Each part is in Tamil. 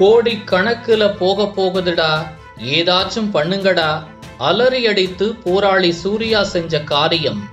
கோடி கணக்குல போகுதுடா, ஏதாச்சும் பண்ணுங்கடா, அலறி அடித்து போராளி சூர்யா செஞ்ச காரியம்.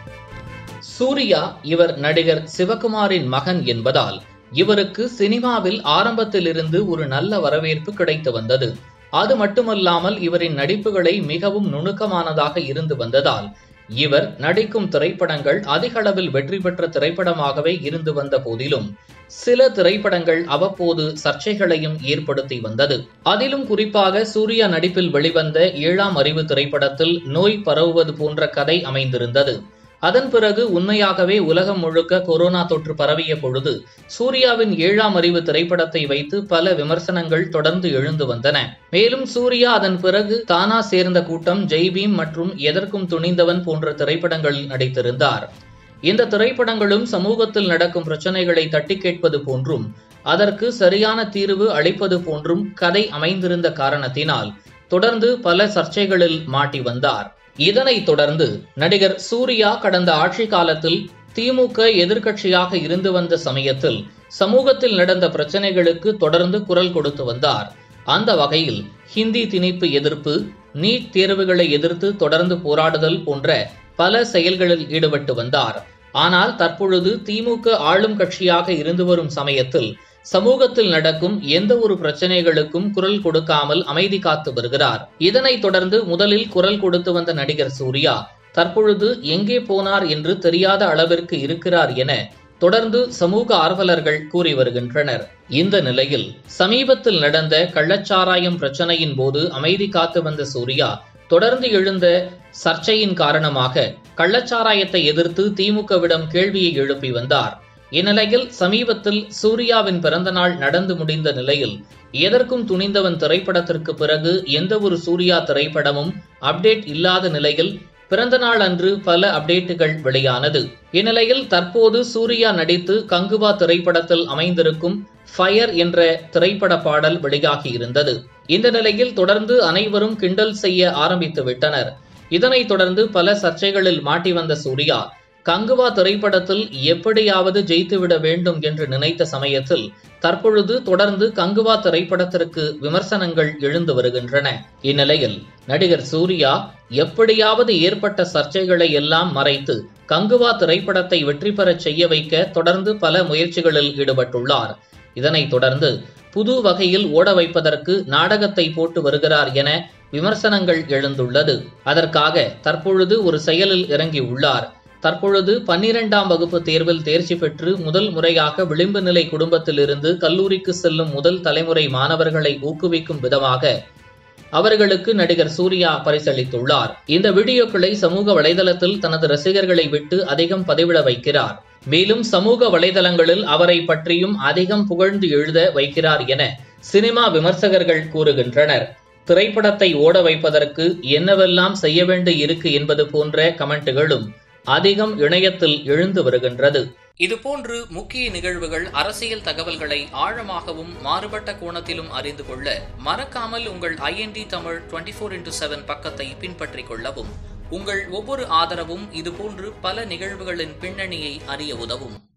சூர்யா இவர் நடிகர் சிவகுமாரின் மகன் என்பதால் இவருக்கு சினிமாவில் ஆரம்பத்திலிருந்து ஒரு நல்ல வரவேற்பு கிடைத்து வந்தது. அது மட்டுமல்லாமல் இவரின் நடிப்புகளை மிகவும் நுணுக்கமானதாக இருந்து வந்ததால் இவர் நடிக்கும் திரைப்படங்கள் அதிக அளவில் வெற்றி பெற்ற திரைப்படமாகவே இருந்து வந்த போதிலும் சில திரைப்படங்கள் அவ்வப்போது சர்ச்சைகளையும் ஏற்படுத்தி வந்தது. அதிலும் குறிப்பாக சூர்யா நடிப்பில் வெளிவந்த 7ஆம் அறிவு திரைப்படத்தில் நோய் பரவுவது போன்ற கதை அமைந்திருந்தது. அதன் பிறகு உண்மையாகவே உலகம் முழுக்க கொரோனா தொற்று பரவிய பொழுது சூர்யாவின் 7ஆம் அறிவு திரைப்படத்தை வைத்து பல விமர்சனங்கள் தொடர்ந்து எழுந்து வந்தன. மேலும் சூர்யா அதன் பிறகு தானா சேர்ந்த கூட்டம், ஜெய்பீம் மற்றும் எதற்கும் துணிந்தவன் போன்ற திரைப்படங்களில் நடித்திருந்தார். இந்த திரைப்படங்களும் சமூகத்தில் நடக்கும் பிரச்சனைகளை தட்டி கேட்பது போன்றும் அதற்கு சரியான தீர்வு அளிப்பது போன்றும் கதை அமைந்திருந்த காரணத்தினால் தொடர்ந்து பல சர்ச்சைகளில் மாட்டி வந்தார். இதனைத் தொடர்ந்து நடிகர் சூர்யா கடந்த ஆட்சி காலத்தில் திமுக எதிர்க்கட்சியாக இருந்து வந்த சமயத்தில் சமூகத்தில் நடந்த பிரச்சனைகளுக்கு தொடர்ந்து குரல் கொடுத்து வந்தார். அந்த வகையில் ஹிந்தி திணிப்பு எதிர்ப்பு, நீட் தேர்வுகளை எதிர்த்து தொடர்ந்து போராடுதல் போன்ற பல செயல்களில் ஈடுபட்டு வந்தார். ஆனால் தற்பொழுது திமுக ஆளும் கட்சியாக இருந்து வரும் சமயத்தில் சமூகத்தில் நடக்கும் எந்த ஒரு பிரச்சனைகளுக்கும் குரல் கொடுக்காமல் அமைதி காத்து வருகிறார். இதனைத் தொடர்ந்து முதலில் குரல் கொடுத்து வந்த நடிகர் சூர்யா தற்பொழுது எங்கே போனார் என்று தெரியாத அளவிற்கு இருக்கிறார் என தொடர்ந்து சமூக ஆர்வலர்கள் கூறி வருகின்றனர். இந்த நிலையில் சமீபத்தில் நடந்த கள்ளச்சாராயம் பிரச்சனையின் போது அமைதி காத்து வந்த சூர்யா தொடர்ந்து எழுந்த சர்ச்சையின் காரணமாக கள்ளச்சாராயத்தை எதிர்த்து திமுகவிடம் கேள்வியை எழுப்பி வந்தார். இந்நிலையில் சமீபத்தில் சூர்யாவின் பிறந்தநாள் நடந்து முடிந்த நிலையில் எதற்கும் துணிந்தவன் திரைப்படத்திற்கு பிறகு எந்த ஒரு சூர்யா திரைப்படமும் அப்டேட் இல்லாத நிலையில் பிறந்தநாள் அன்று பல அப்டேட்டுகள் வெளியானது. இந்நிலையில் தற்போது சூர்யா நடித்து கங்குவா திரைப்படத்தில் அமைந்திருக்கும் ஃபயர் என்ற திரைப்பட பாடல் வெளியாகி இருந்தது. இந்த நிலையில் தொடர்ந்து அனைவரும் கிண்டல் செய்ய ஆரம்பித்து விட்டனர். இதனைத் தொடர்ந்து பல சர்ச்சைகளில் மாட்டி வந்த சூர்யா கங்குவா திரைப்படத்தில் எப்படியாவது ஜெயித்துவிட வேண்டும் என்று நினைத்த சமயத்தில் தற்பொழுது தொடர்ந்து கங்குவா திரைப்படத்திற்கு விமர்சனங்கள் எழுந்து வருகின்றன. இந்நிலையில் நடிகர் சூர்யா எப்படியாவது ஏற்பட்ட சர்ச்சைகளை எல்லாம் மறைத்து கங்குவா திரைப்படத்தை வெற்றி பெறச் செய்ய வைக்க தொடர்ந்து பல முயற்சிகளில் ஈடுபட்டுள்ளார். இதனைத் தொடர்ந்து புது வகையில் ஓட வைப்பதற்கு நாடகத்தை போட்டு வருகிறார் என விமர்சனங்கள் எழுந்துள்ளது. அதற்காக தற்பொழுது ஒரு செயலில் இறங்கியுள்ளார். தற்பொழுது 12ஆம் வகுப்பு தேர்வில் தேர்ச்சி பெற்று முதல் முறையாக விளிம்பு நிலை குடும்பத்திலிருந்து கல்லூரிக்கு செல்லும் முதல் தலைமுறை மாணவர்களை ஊக்குவிக்கும் விதமாக அவர்களுக்கு நடிகர் சூர்யா பரிசளித்துள்ளார். இந்த வீடியோக்களை சமூக வலைதளத்தில் தனது ரசிகர்களை விட்டு அதிகம் பதிவிட வைக்கிறார். மேலும் சமூக வலைதளங்களில் அவரை பற்றியும் அதிகம் புகழ்ந்து எழுத வைக்கிறார் என சினிமா விமர்சகர்கள் கூறுகின்றனர். திரைப்படத்தை ஓட வைப்பதற்கு என்னவெல்லாம் செய்ய வேண்டி இருக்கு என்பது போன்ற கமெண்ட்டுகளும் அதிகம் இணையத்தில் எழுந்து வருகின்றது. இதுபோன்று முக்கிய நிகழ்வுகள், அரசியல் தகவல்களை ஆழமாகவும் மாறுபட்ட கோணத்திலும் அறிந்து கொள்ள மறக்காமல் உங்கள் IND தமிழ் 24/7 பக்கத்தை பின்பற்றிக் கொள்ளவும். உங்கள் ஒவ்வொரு ஆதரவும் இதுபோன்று பல நிகழ்வுகளின் பின்னணியை அறிய உதவும்.